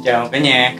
Xin chào cả nhà.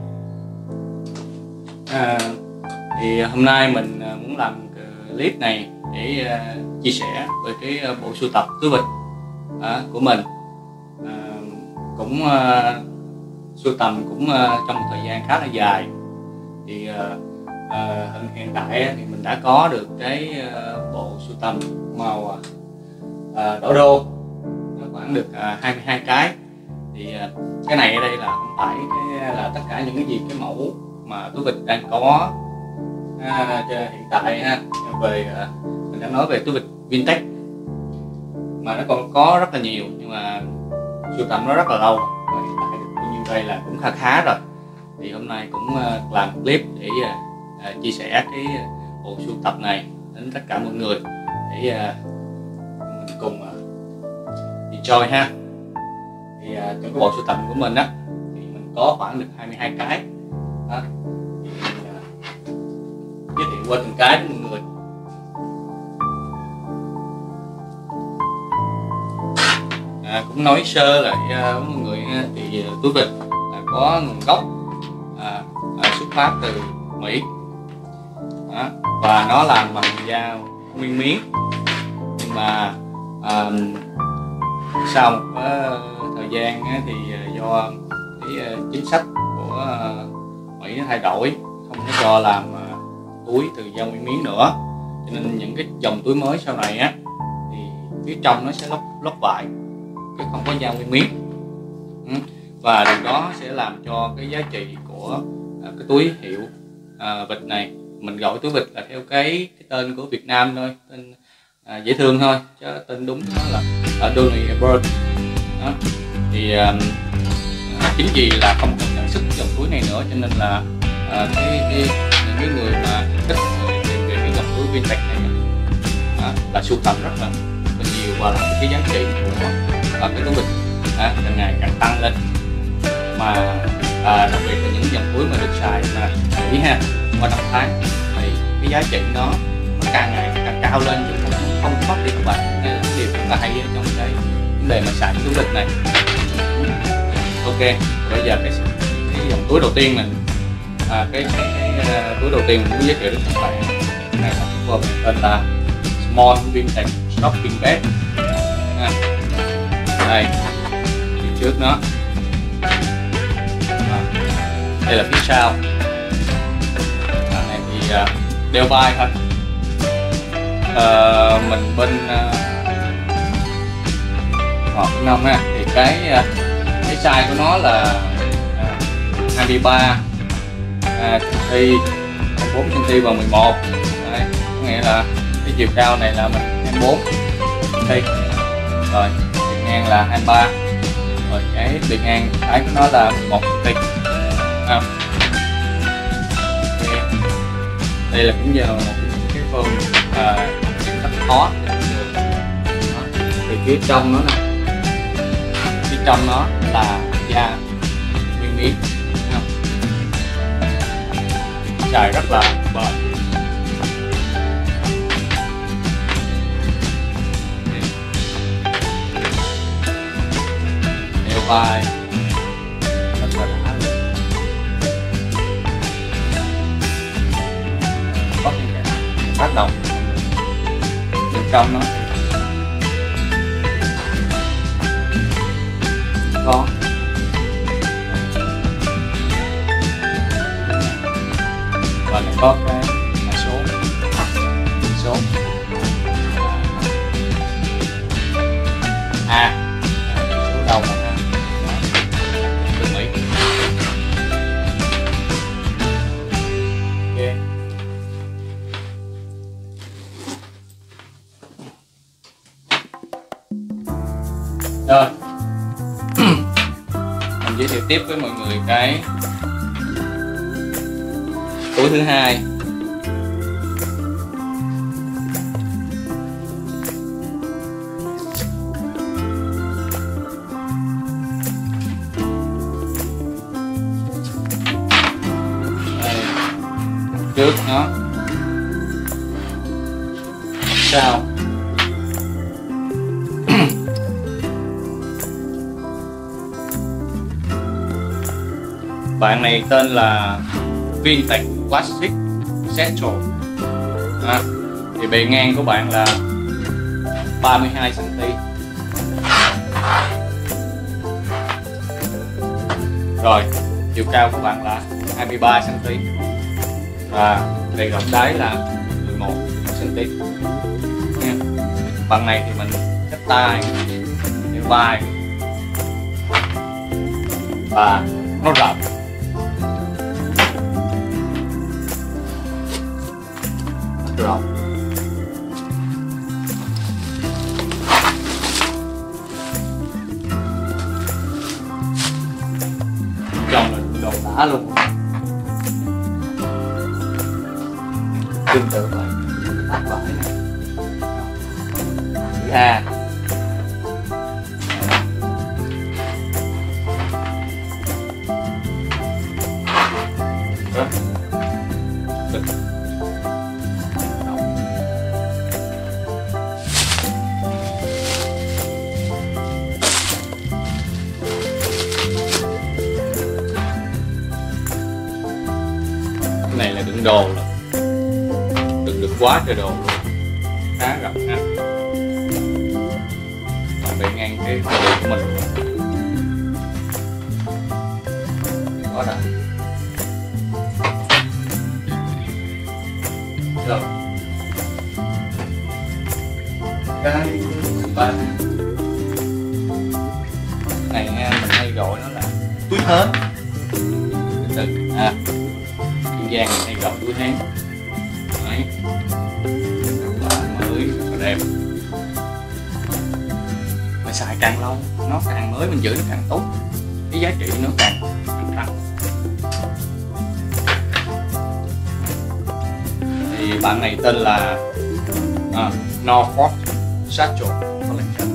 Thì hôm nay mình muốn làm clip này để chia sẻ về cái bộ sưu tập túi vịt của mình. Cũng sưu tầm cũng trong một thời gian khá là dài. Thì hiện tại thì mình đã có được cái bộ sưu tầm màu đỏ đô, nó khoảng được 22 cái. Thì cái này ở đây là không phải là tất cả những cái gì cái mẫu mà túi vịt đang có hiện tại ha. Về mình đang nói về túi vịt vintage mà nó còn có rất là nhiều, nhưng mà sưu tầm nó rất là lâu và hiện tại được bao nhiêu đây là cũng khá rồi. Thì hôm nay cũng làm clip để chia sẻ cái bộ sưu tập này đến tất cả mọi người để mình cùng enjoy ha. Thì trong cái bộ sưu tầm của mình á thì mình có khoảng được 22 cái đó. Thì giới thiệu qua từng cái với mọi người. Cũng nói sơ lại với mọi người thì túi vịt là có nguồn gốc xuất phát từ Mỹ đó, và nó làm bằng da nguyên miếng, nhưng mà sau một thời gian thì do cái chính sách của Mỹ nó thay đổi, không có cho làm túi từ da nguyên miếng nữa, cho nên những cái dòng túi mới sau này á thì phía trong nó sẽ lót vải chứ không có da nguyên miếng. Và điều đó sẽ làm cho cái giá trị của cái túi hiệu vịt này, mình gọi túi vịt là theo cái tên của Việt Nam thôi, tên dễ thương thôi, chứ tên đúng nó là Donny Bird đó. Thì chính vì là không còn nhận sức dòng túi này nữa, cho nên là những cái người mà thích tìm về cái dòng túi vintage này là sưu tầm rất là nhiều, và là cái giá trị của cái túi vịt càng ngày càng tăng lên. Mà đặc biệt là những dòng túi mà được xài mà Mỹ ha, qua năm tháng thì cái giá trị nó càng ngày càng cao lên, chứ không mất đi các bạn. Đây là cái điều rất là hay trong cái vấn đề mà xài túi vịt này. Ok, bây giờ cái dòng túi đầu tiên mình cái túi đầu tiên mình muốn giới thiệu đến các bạn, cái này là chúng tôi tên là Small Vintage Shopping Bag. Đây, phía trước nó, đây là phía sau. Này thì đeo vai thôi. Mình bên hộp nông ha, thì cái size của nó là 23 cm, 24 cm và 11. Đây, có nghĩa là cái chiều cao này là mình 24 cm, rồi chiều ngang là 23, rồi cái bề ngang thái của nó là 11 cm. Đây là cũng giờ một cái phần những cách khó. Thì phía trong nó nè, phía trong nó là da nguyên miếng, xài rất là bền. Đeo vai rất là đã luôn. Có những cái tác động bên trong nó có và nó có cái mã số số số đầu là từ Mỹ. Ok, rồi mình giới thiệu tiếp với mọi người cái túi thứ hai. Đây, trước nó sau Bạn này tên là Vintage Classic Satchel. Thì bề ngang của bạn là 32 cm. Rồi chiều cao của bạn là 23 cm và bề rộng đáy là 11 cm. Bằng này thì mình cách tay, đeo vai và nó rộng. Rộng trong là đồ đá luôn, tương tự vậy. Tắt vải này chữ A. Đó. Cái này là đựng đồ rồi, đừng được quá trời đồ luôn, khá rộng ha. Còn bề ngang cái body của mình quá đã. Rồi cái ba này nha, mình hay gọi nó là túi hến. Từ dân gian mình hay gọi túi hến. Đấy, mới và đẹp. Mà xài càng lâu nó càng mới, mình giữ nó càng tốt, cái giá trị nó càng tăng. Thì bạn này tên là Norfolk Satchel Collection.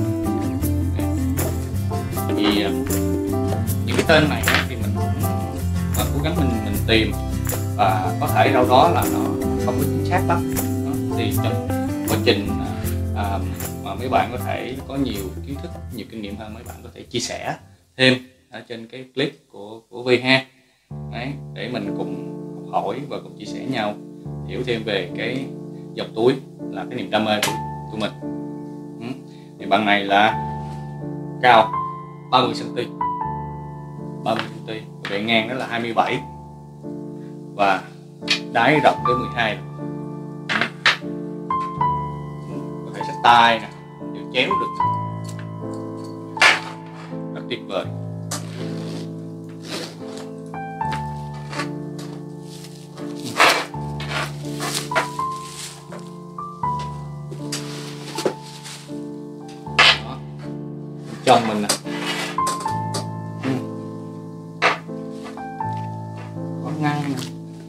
Thì những cái tên này thì mình cũng cố gắng mình tìm, và có thể đâu đó là nó không có chính xác lắm. Thì trong quá trình mà mấy bạn có thể có nhiều kiến thức, nhiều kinh nghiệm hơn, mấy bạn có thể chia sẻ thêm ở trên cái clip của Vi ha. Đấy, để mình cùng học hỏi và cùng chia sẻ nhau, hiểu thêm về cái dòng túi là cái niềm đam mê của mình. Thì bằng này là cao 30 cm, 30 cm, bề ngang đó là 27 và đáy rộng tới 12. Có thể xách tay nè, đều chéo được, rất tuyệt vời. Đó. Trong mình nè, có ngăn nè,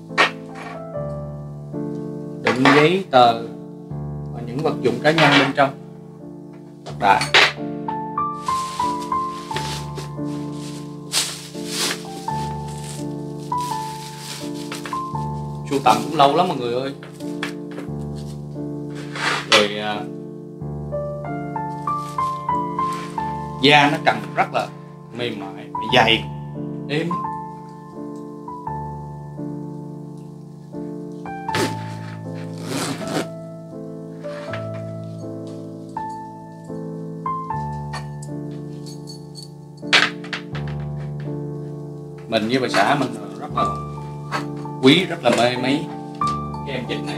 đựng giấy tờ và những vật dụng cá nhân bên trong. Đã. Sưu tầm cũng lâu lắm mọi người ơi. Rồi da nó cầm rất là mềm mại, dày, êm. Mình với bà xã mình rất là quý, rất là mê mấy cái em dịch này.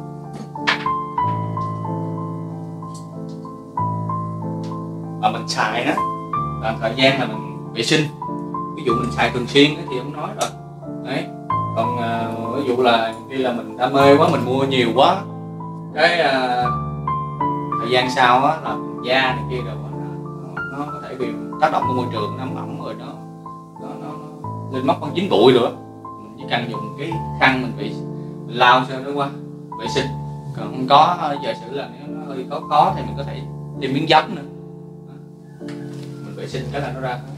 Mà mình xài đó là thời gian là mình vệ sinh, ví dụ mình xài thường xuyên thì không nói rồi. Đấy, còn ví dụ là khi là mình đam mê quá, mình mua nhiều quá, cái thời gian sau á là da này kia rồi nó có thể bị tác động của môi trường, nó ẩm rồi nó lên móc con dính bụi nữa. Mình chỉ cần dùng cái khăn mình lau cho nó qua vệ sinh. Còn không có giả sử là nếu nó hơi khó thì mình có thể thêm miếng giấm nữa, mình vệ sinh cái là nó ra.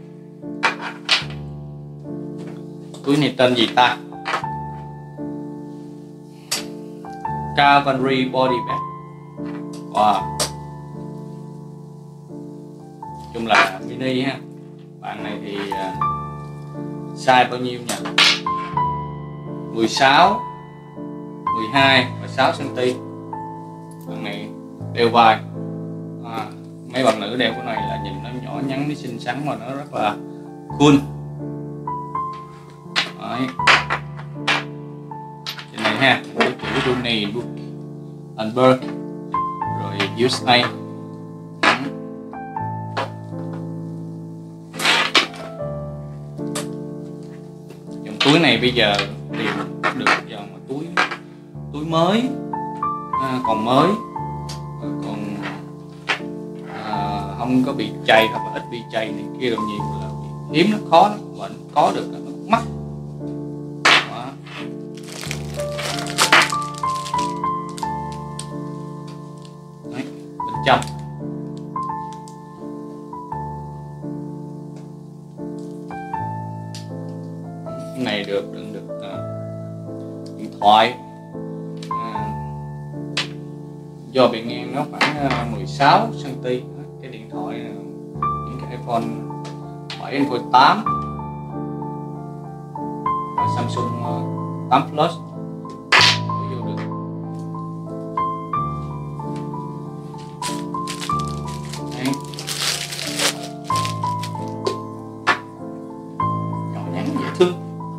Túi này tên gì ta? Cavalry body bag. Wow, chung là mini ha. Bạn này thì size bao nhiêu nhỉ? 16, 12 và 6 cm. Bạn này đeo vai. Mấy bạn nữ đeo cái này là nhìn nó nhỏ nhắn, nó xinh xắn mà nó rất là cool. Đấy. Trên này ha, cái chữ Rooney Book and Burke rồi USA. Dòng túi này bây giờ tìm được dòng túi mới, còn mới, còn không có bị chày hoặc là ít bị chày này kia, rồi nhiều là hiếm, nó khó lắm, và có được nó cũng mắc. Đó. Đấy, bên trong cái này đựng được điện thoại, do bề ngang nó khoảng 16 cm. Cái điện thoại những cái iPhone 7, iPhone 8 và Samsung 8 Plus vô được. Đấy. Nhỏ nhắn dễ thương.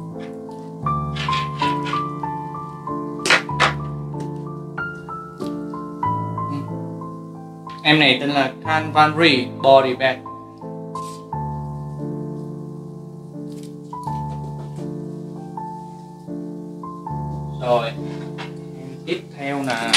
Em này tên là Cavalry body bag. Rồi tiếp theo là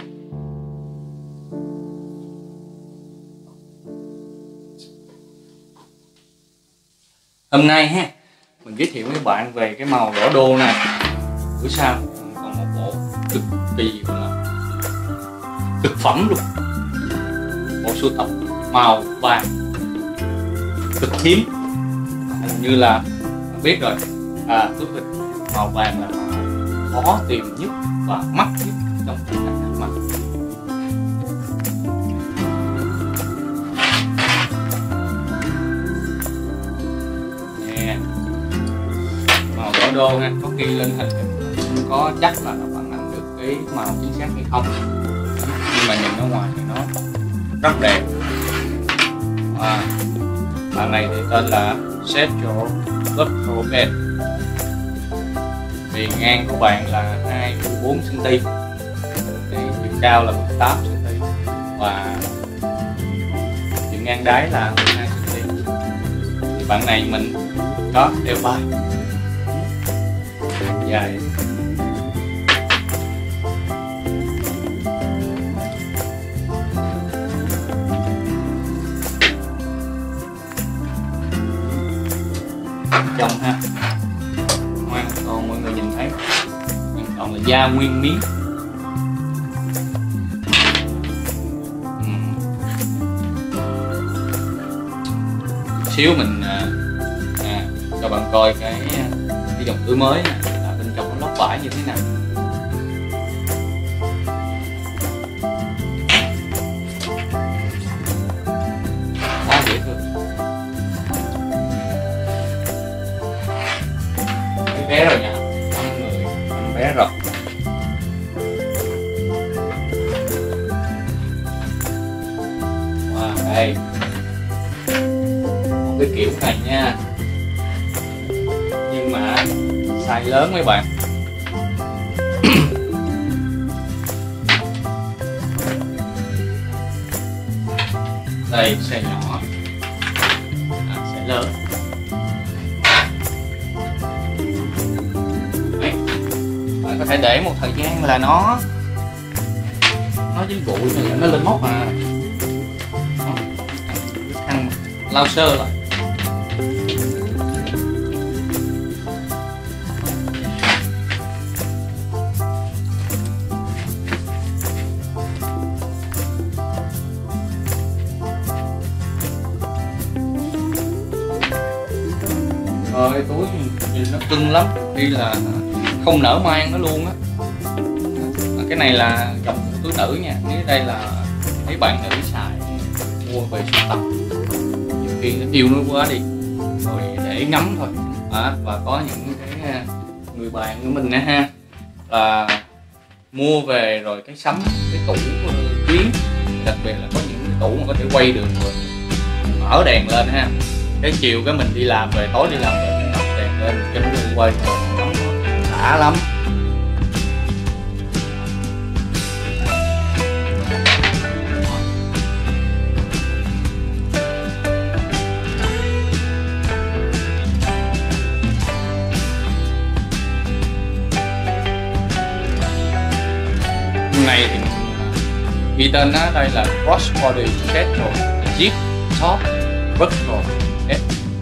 hôm nay ha, mình giới thiệu với các bạn về cái màu đỏ đô này. Bữa sau còn một bộ cực kỳ gọi là cực phẩm luôn, bộ sưu tập màu vàng cực hiếm. Hình như là biết rồi, túi vịt màu vàng là khó tìm nhất và mắc nhất trong tất cả các mặt. Màu đỏ đô ha, có ghi lên hình không có chắc là nó phản ánh được cái màu chính xác hay không, nhưng mà nhìn ở ngoài thì nó rất đẹp. Bạn này thì tên là Central Cultural Bed. Bề ngang của bạn là 24 cm, chiều cao là 18 cm và chiều ngang đáy là 12 cm. Thì bạn này mình có đeo vai dài. Trong ha, hoàn toàn mọi người nhìn thấy hoàn toàn là da nguyên miếng. Xíu mình cho bạn coi cái dòng túi mới này, là bên trong nó lót vải như thế nào. Quá dễ thương. Bé rồi nha, 5 người, 5 bé rồi. Wow, đây một cái kiểu này nha, nhưng mà size lớn mấy bạn. Đây size nhỏ, size lớn. Có thể để một thời gian là nó dính bụi rồi nó lên móc khăn lau sơ lại. Rồi túi nhìn nó cưng lắm, đi là không nỡ mang nó luôn á, cái này là dòng túi nữ nha. Dưới đây là mấy bạn nữ xài mua về sưu tập, nhiều khi nó yêu nó quá đi rồi để ngắm thôi. Và có những cái người bạn của mình ha, là mua về rồi cái sắm cái tủ kiến, đặc biệt là có những cái tủ mà có thể quay được rồi mở đèn lên ha. Cái chiều cái mình đi làm về, tối đi làm về mình bật đèn lên cho nó được quay nó đã lắm. Này thì ghi tên đó, đây là Crossbody Settle Zip Top Buckle S.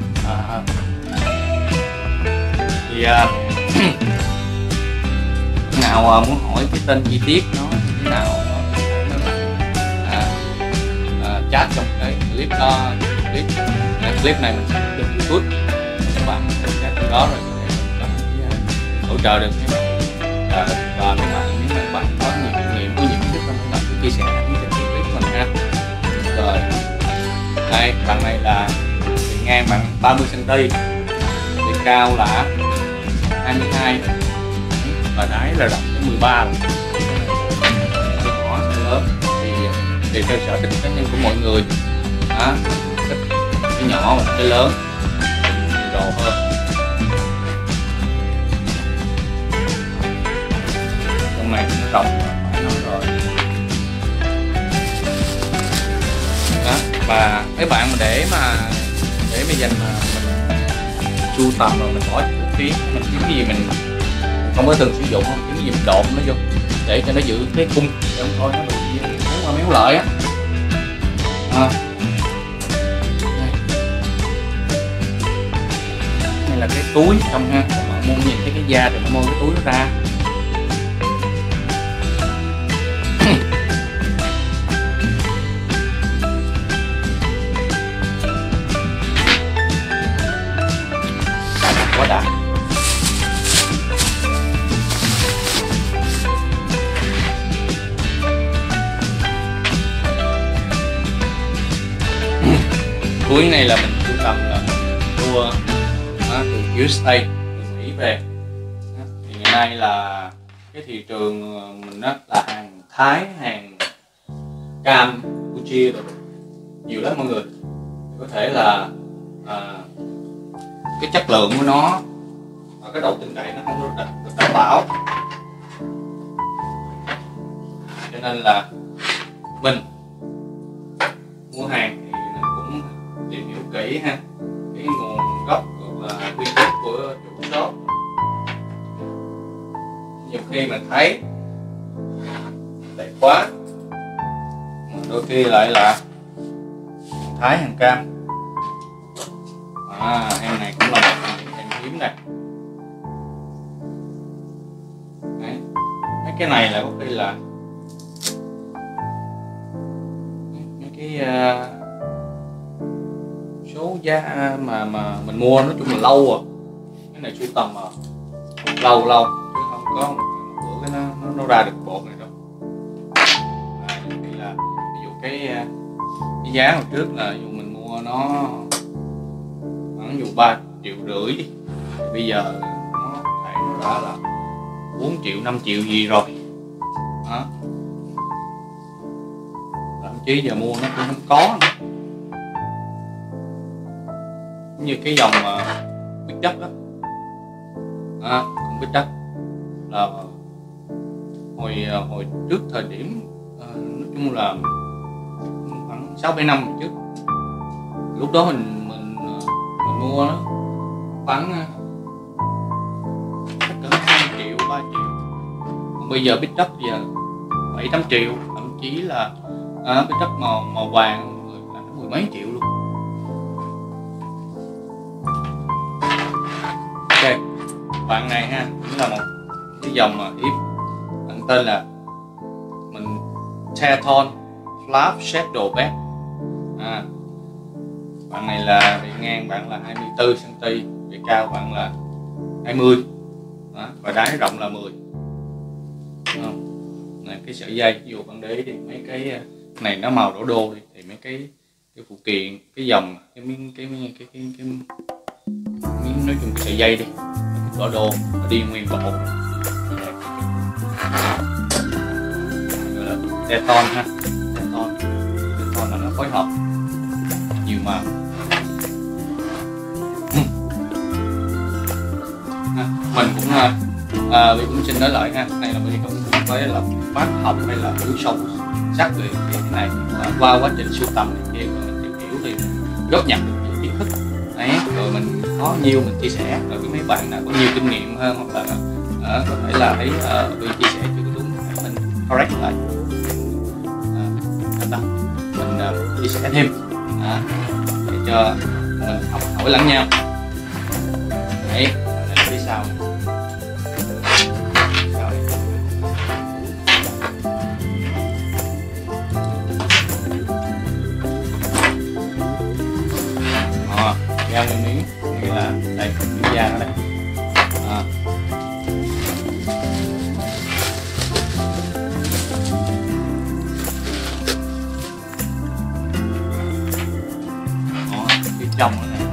Thì nào muốn hỏi cái tên chi tiết nó như thế nào mấy bạn chat trong cái clip đó, clip này mình sẽ được YouTube, các bạn chat trong đó rồi hỗ trợ được mấy bạn. Và mấy bạn nếu các bạn có nhiều kinh nghiệm, có nhiều kiến thức, các bạn cũng chia sẻ những cái clip của mình ha. Rồi đây, bạn này là bề ngang bạn 30 cm, bề cao là 22 và đáy là rộng đến 13 rồi. Size nhỏ size lớn thì tùy theo sở thích cá nhân của mọi người, thích cái nhỏ và cái lớn đồ hơn. Trong này nó rộng phải nói rồi đó. Và mấy bạn mà để dành mà mình sưu tầm rồi mình bỏ chút phí, mình kiếm cái gì mình không có thường sử dụng, không kiếm cái gì mình độn nó vô để cho nó giữ cái cung, để không thôi nó bị méo qua méo lại á. Đây là cái túi trong ha, các bạn muốn nhìn thấy cái da thì nó mua cái túi nó ra. Quá đã. Túi này là mình sưu tầm, là mua từ USA, từ Mỹ về. Thì ngày nay là cái thị trường mình đó là hàng Thái, hàng Campuchia rồi nhiều lắm mọi người. Có thể là cái chất lượng của nó và cái độ tin cậy nó không được đảm bảo, cho nên là mình mua hàng thì mình cũng tìm hiểu kỹ ha, cái nguồn gốc hoặc là uy tín của chủ shop. Nhiều khi mình thấy đẹp quá mà đôi khi lại là hàng Thái, hàng Cam. Em này cũng là một em hiếm này. Đấy. Mấy cái này là có khi là mấy cái số giá mà mình mua nói chung là lâu rồi. Cái này sưu tầm mà lâu chứ không có một bữa cái nó ra được bộ này đâu. Thì là ví dụ cái giá hồi trước là ví dụ mình mua nó khoảng dù 3,5 triệu đi, thì bây giờ nó thể nó đã là 4 triệu 5 triệu gì rồi đó. Thậm chí giờ mua nó cũng không có nữa. Như cái dòng Big Duck đó, con Big Duck là hồi trước thời điểm nói chung là khoảng 6-7 năm trước, lúc đó mình mua nó khoảng cỡ 2 triệu 3 triệu, còn bây giờ Big Duck giờ 7-8 triệu, thậm chí là Big Duck màu vàng là 10 mấy triệu luôn. Ok, bạn này ha cũng là một cái dòng mà hiếm, bạn tên là mình Teton Flap Shadow Bag. Bạn này là bề ngang bạn là 24 cm, bề cao bạn là 20 đó, và đáy rộng là 10. cái sợi dây. Ví dụ bạn để ý thì mấy cái này nó màu đỏ đô đi, thì mấy cái phụ kiện, cái dòng, cái miếng nói chung cái sợi dây đi đỏ đô nó đi nguyên bộ. Deton ha, Deton là nó phối hợp nhiều màu. Mình cũng xin nói lại ha, này là mình cũng phải là bác học hay là hiểu sâu sắc về cái này, qua quá trình sưu tầm này kia mình tìm hiểu thì góp nhặt được những kiến thức đấy, rồi mình có nhiều mình chia sẻ, rồi với mấy bạn nào có nhiều kinh nghiệm hơn hoặc là có thể là thấy vì chia sẻ chưa đúng mình correct lại, mình chia sẻ thêm để cho mình học hỏi lẫn nhau đấy. Phía sau da nguyên miếng, nghĩa là đây miếng da nó đây. Phía trong nữa này.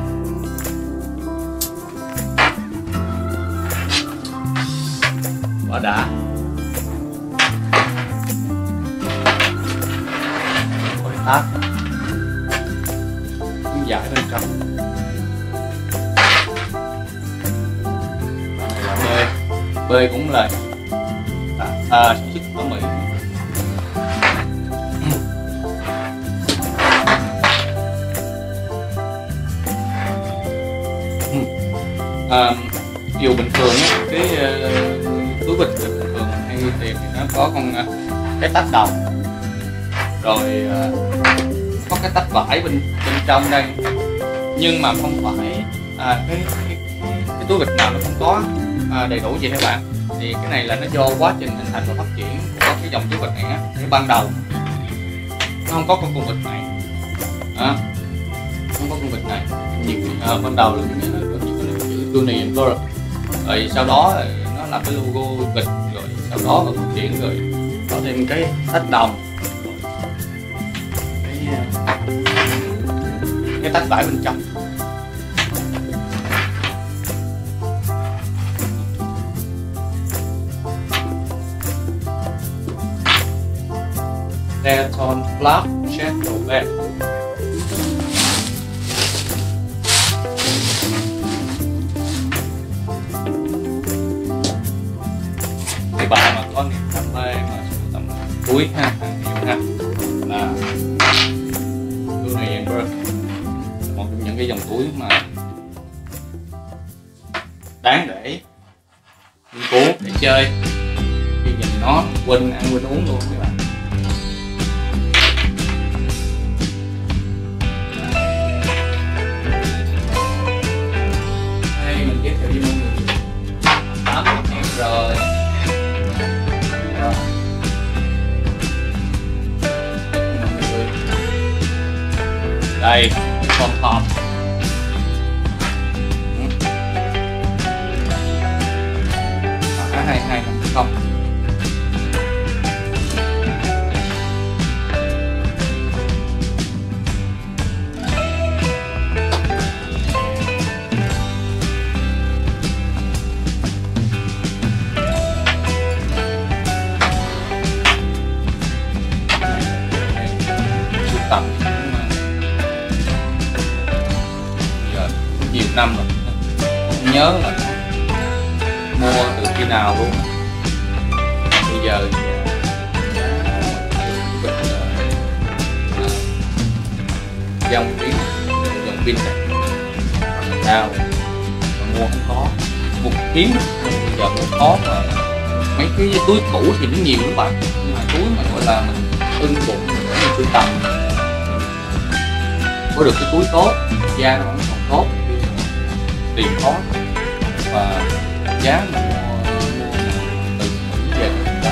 Quá đã. Khỏi tát. Miếng vải bên trong. B cũng là sản xuất ở Mỹ. Dù bình thường á, cái túi bịch bình thường hay tìm thì nó có con cái tách đồng, rồi có cái tách vải bên trong đây, nhưng mà không phải cái túi bịch nào nó cũng có đầy đủ gì các bạn. Thì cái này là nó do quá trình hình thành và phát triển của cái dòng túi bịch này á. Cái ban đầu nó không có con bịch này, không có con bịch này. Ban đầu là cái chữ Tony and Burke, rồi sau đó nó làm cái logo bịch, rồi sau đó phát triển rồi có thêm cái tách đồng, cái tách vải bên trong. Deton Flap Shadow Bed. Thì bạn mà có niềm đam mê mà sưu tầm túi ha, nhiều ha, là Tony and Burke, một trong những cái dòng túi mà đáng để nghiên cứu, để chơi, khi nhìn nó quên ăn quên uống luôn các bạn. Rồi đây con hộp không. Tầm giờ nhiều năm rồi, không nhớ là mua từ khi nào luôn. Bây giờ dòng pin này sao mà mua không có, một kiếm bây giờ cũng khó. Mà mấy cái túi cũ thì nó nhiều lắm bạn, nhưng mà túi mà gọi là mình ưng bụng để mình sưu tầm, có được cái túi tốt, da nó vẫn còn tốt, tiền khó, và giá mà mua từ Mỹ về đó.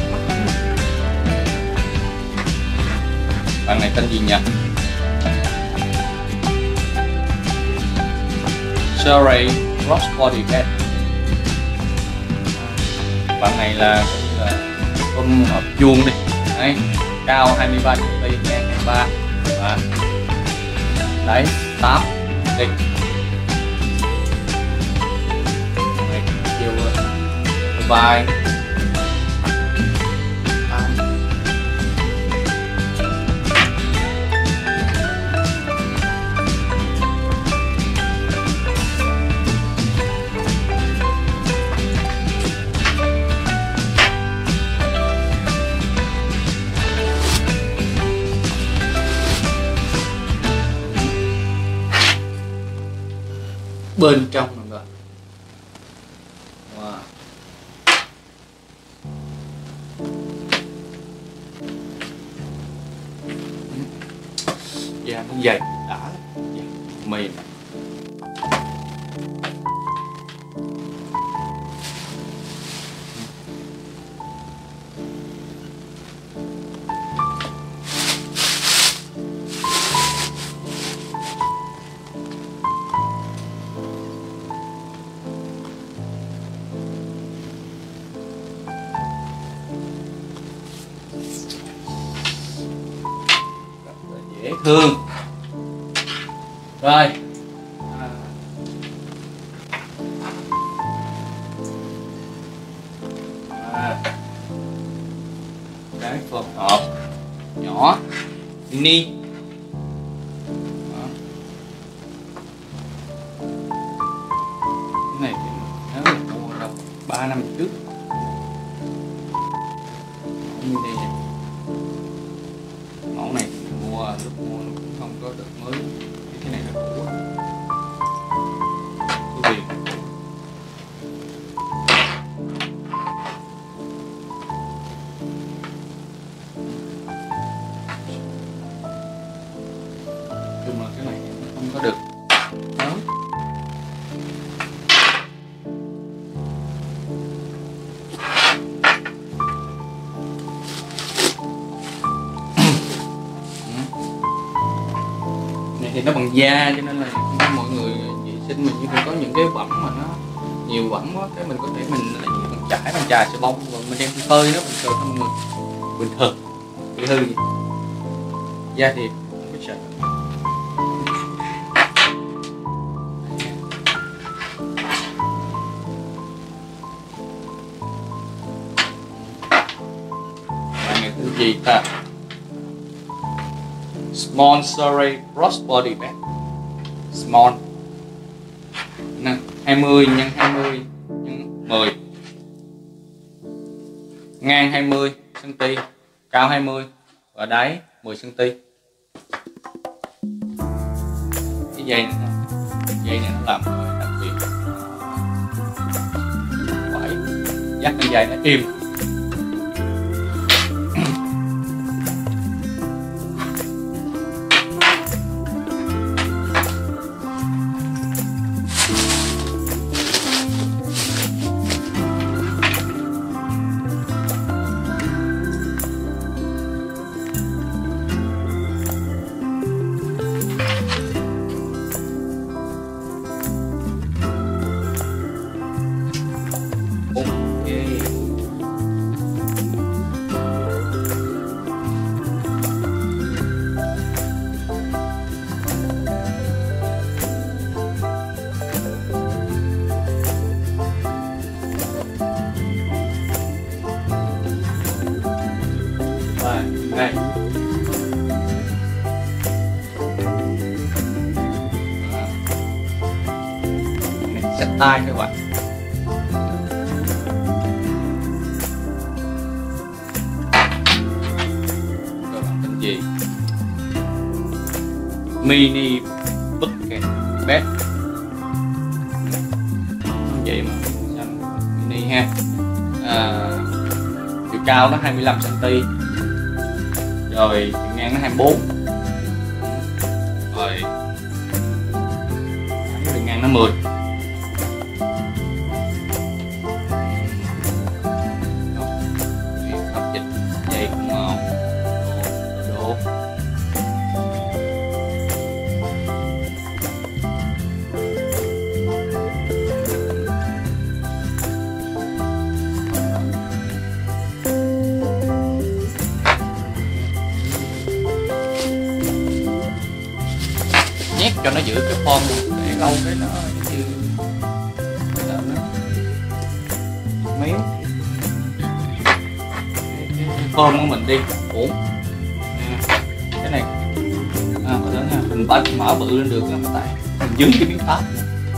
Bạn này tên gì nhỉ? Surrey Crossbody Bed. Bạn này là phôm hộp vuông đi. Đấy, cao 23 cm, ngang 23 và đấy 8 đi. Này chiều vai 8. Bên trong mọi người. Wow. Da nó dày đã lắm, mềm. Dễ thương rồi. Cái hộp hộp nhỏ mini. Cái này thì nếu mình mua đâu 3 năm trước mini này. Mẫu này lúc mua nó cũng không có được mới, cái này là cũ quá. Cái gì chung là cái này nó không có được mới. Thì nó bằng da cho nên là mọi người vệ sinh mình cũng có những cái bẩn mà nó nhiều bẩn quá, cái mình có thể mình lấy bằng chà xà bông và mình đem phơi nó bình thường không người bình thường bị hư gì. Da thì không có sợ. Bạn này cái gì ta? Small Surrey Crossbody Bag. Small nè, 20 x 20 x 10, ngang 20 cm, cao 20 và đáy 10 cm. Cái dây này nó làm đặc biệt, phải dắt cái dây nó im. Đây. Mình xách tay các bạn. Các bạn tên gì? Mini bucket bed. Vậy mà mini ha. Chiều cao nó 25 cm. Rồi chiều ngang nó 24. Rồi chiều ngang nó 10. Hợp dịch dây cũng ngon. Đồ. cho nó giữ cái form, để lâu cái nó như là nó méo cái form của mình đi. Ủa cái này mình mở bự lên được mà, tại mình dướng cái miếng táp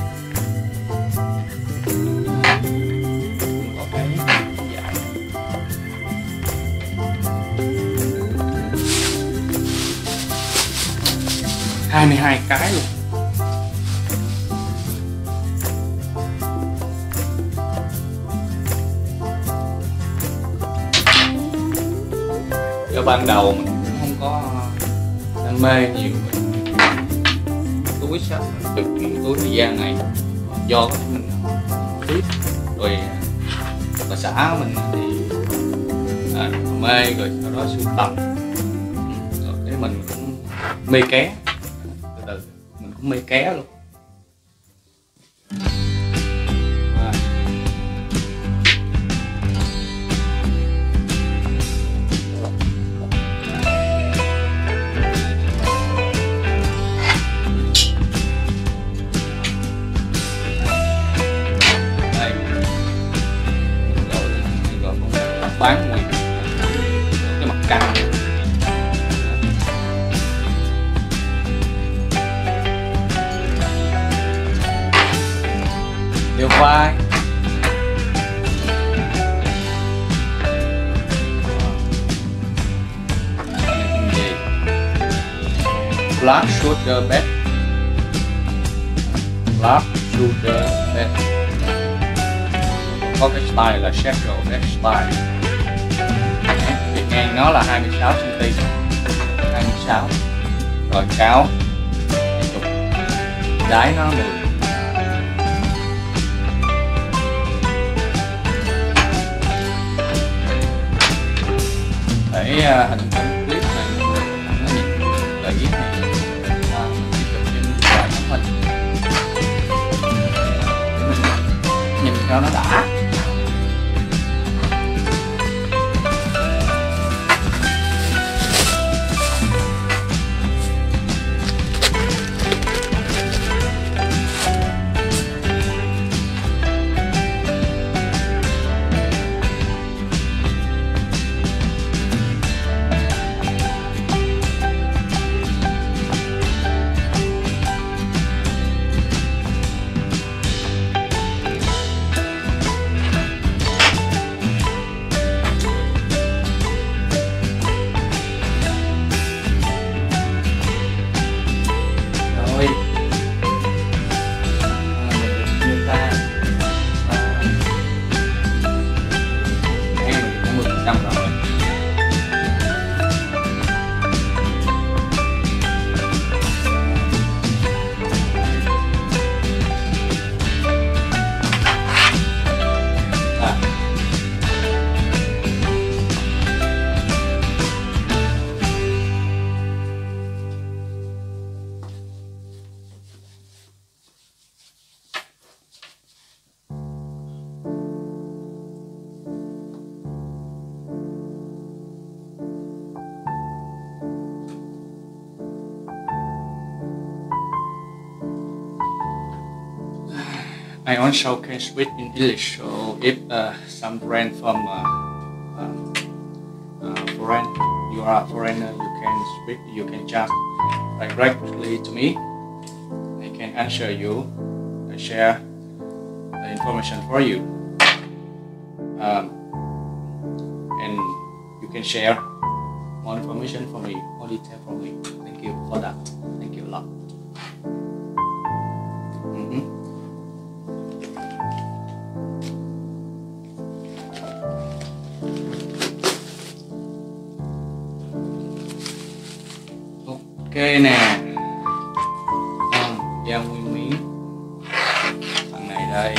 có cái dài 22 cái luôn. Cho ban đầu mình cũng không có đam mê nhiều về túi sách, từ túi thời gian này do mình biết rồi bà xã mình thì mê, rồi sau đó sưu tầm, rồi cái mình cũng mê ké, từ từ mình cũng mê ké luôn. Bán nguyên cái mặt căng điều vai flat shoulder bed, flat shoulder bed, có cái style là shadow bed style. Chiều ngang nó là 26 cm, 26, rồi cao 20, đáy nó 10. Để hình ảnh clip này nó nhìn kỹ này, chụp trên vài tấm hình nhìn cho nó đã. I also can speak in English, so if some friend from foreign, you are a foreigner, you can chat directly to me. I can answer you, I share the information for you, and you can share more information for me, more detail for me. Thank you for that. Thank you a lot. Ok nè, da nguyên miếng phần này đây.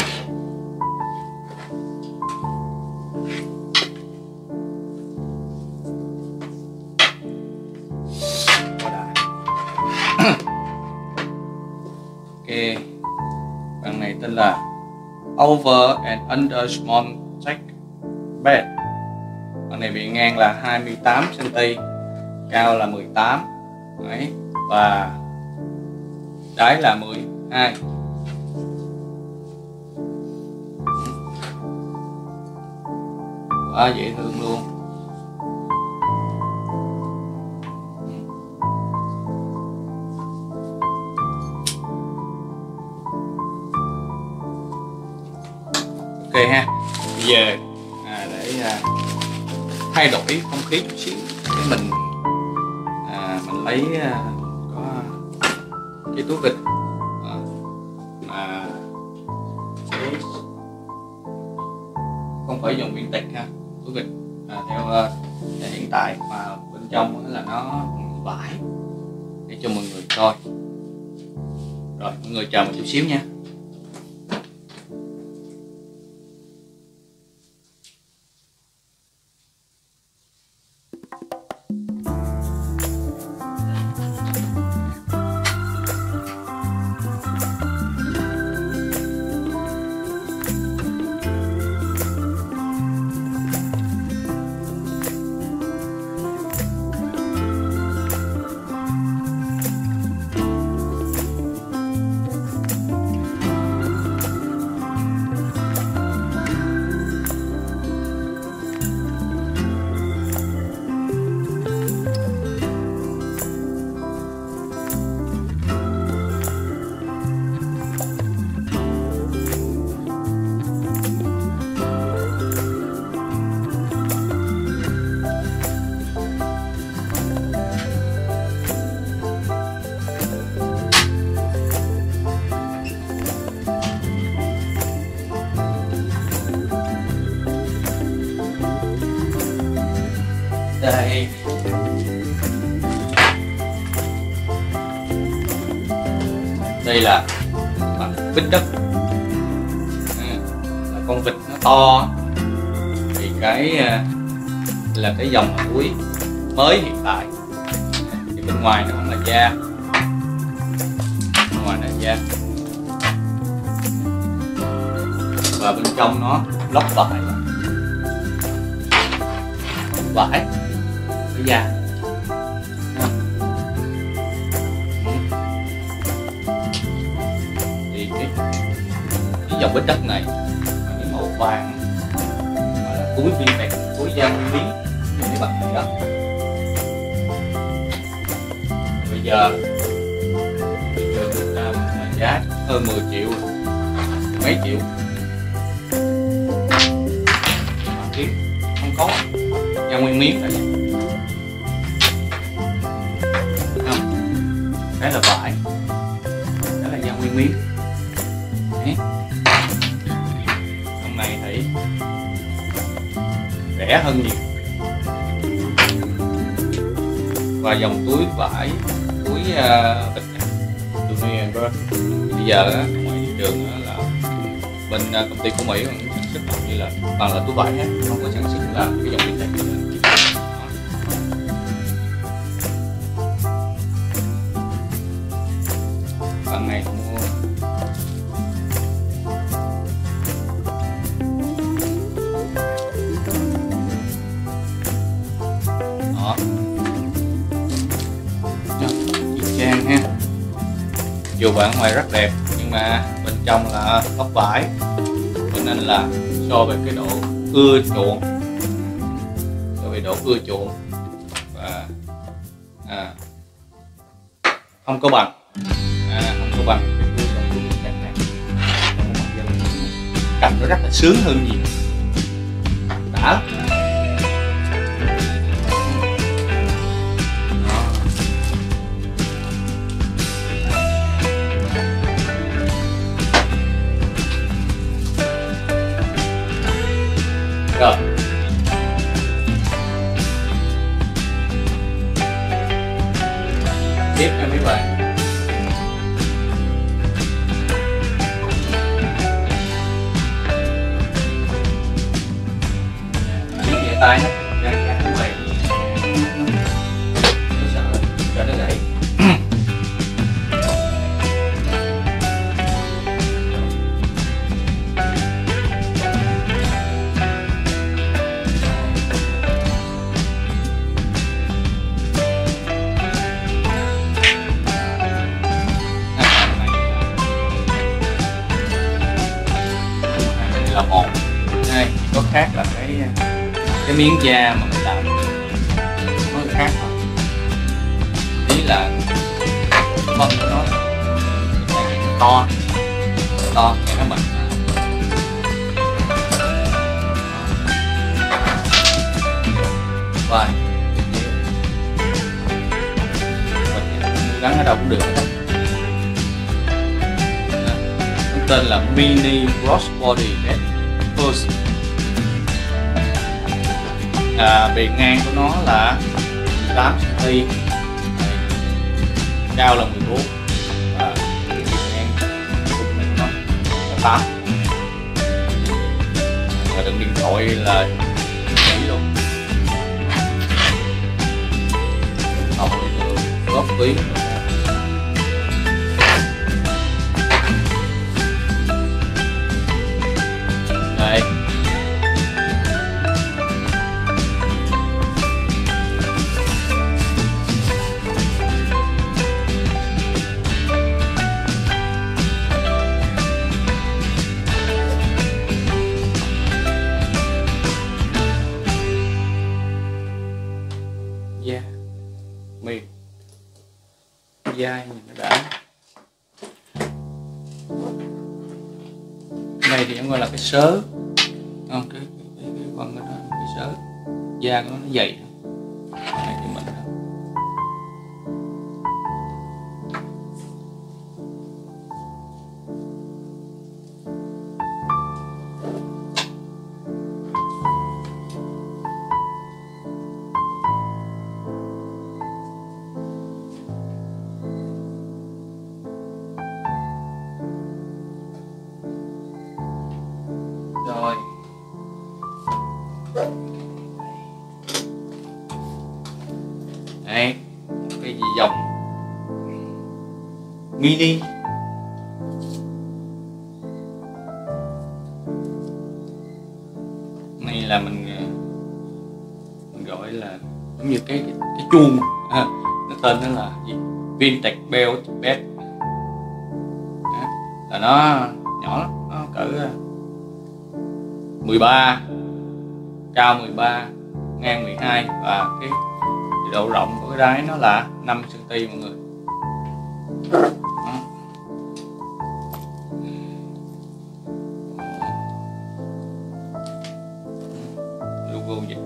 Ok, phần này tên là Over and Under Small Check Bed. Phần này bị ngang là 28 cm, cao là 18. Đấy, và đáy là 12. Quá dễ thương luôn. Ok ha, bây giờ để thay đổi không khí chút xíu, cái mình lấy có cái túi vịt mà không phải dùng Vinted ha, túi vịt theo hiện tại mà bên trong là nó vải, để cho mọi người coi. Rồi mọi người chờ một chút xíu nha. Đây, đây là bằng vít đất, là con vịt nó to, thì cái là cái dòng túi mới hiện tại. Thì bên ngoài nó là da, bên ngoài là da, và bên trong nó lót vải, vải với da. Thì cái dòng vít đất này cái màu vàng mà là túi Vinted, túi da nguyên miếng như mấy bạn này đó. Bây giờ là giá hơn 10 triệu, mấy triệu. Không có da nguyên miếng này, không, cái là vải, cái là da nguyên miếng. Đấy. Trong này thì rẻ hơn nhiều. Và dòng túi vải, túi vịt này, bây giờ ngoài thị trường là bên công ty của Mỹ sản xuất hầu như là toàn là túi vải hết, không có sản xuất là cái dòng Vinted. Lần này mua đó, y chang ha. Dù bản ngoài rất đẹp nhưng mà bên trong là tóc vải, cho nên là so về cái độ ưa chuộng, và không có bằng, không có bằng cái túi đẹp này. Cầm nó rất là sướng hơn nhiều, đã. Rồi. Tiếp nha mấy bạn. Chỉ về tay nó gắn như vậy. Nó sợ cho nó gãy. miếng da mà mình làm nó khác thôi, ý là phân của nó to to nghe các bạn. Rồi mình gắn ở đâu cũng được. Nó tên là Mini Crossbody Bed First. Bề ngang của nó là 18 cm, cao là 14 và bề ngang của mình nó là 8, và đựng điện thoại là chỉ luôn. Hầu như góp túi đây. Da mềm dai nhìn nó đã. Đây thì em gọi là cái sớ, không cái con nó cái sớ, da của nó dày. Này thì mình rồi. Đây cái gì dòng mini này là mình gọi là giống như cái chuông, nó tên nó là gì? Vintage Belt Bed. Là nó nhỏ lắm, nó cỡ 13, cao 13, ngang 12 và cái độ rộng của cái đáy nó là 5 cm mọi người. Đó. Logo gì?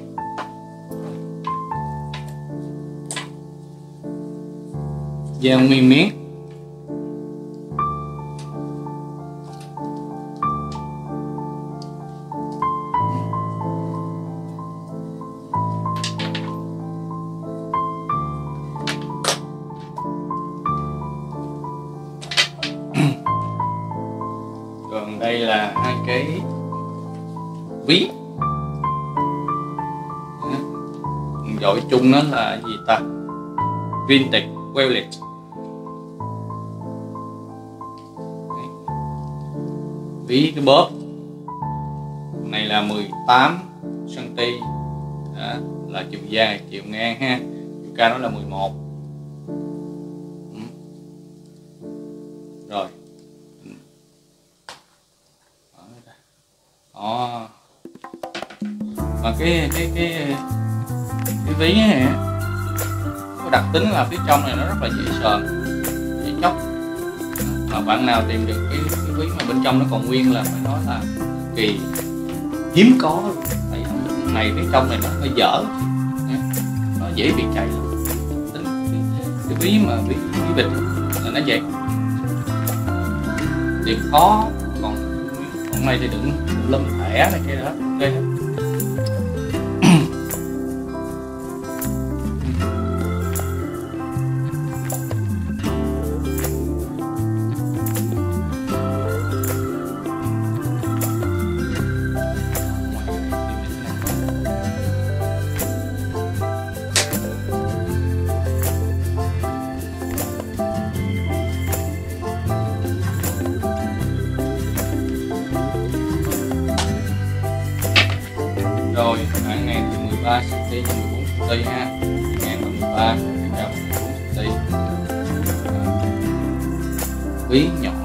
Da nguyên miếng. Còn đây là hai cái ví, gọi chung nó là gì ta? Vintage Wallet. Ví cái bóp này là 18 cm, là chiều dài, chiều ngang ha, chiều cao nó là 11. Rồi đó. Và cái ví này có đặc tính là phía trong này nó rất là dễ sờ, dễ nhóc. Mà bạn nào tìm được cái ví mà bên trong nó còn nguyên là phải nói là cực kỳ hiếm có luôn. Tại này phía trong này nó hơi dở, nó dễ bị chảy lắm. Cái ví mà ví bịch là nó vậy, tìm khó. Còn này thì đừng lâm thẻ này kia đó, ok hết. Rồi khoảng này thì 13 cm x 14 cm ha, ngang là 13, cao 14 cm. Ví nhỏ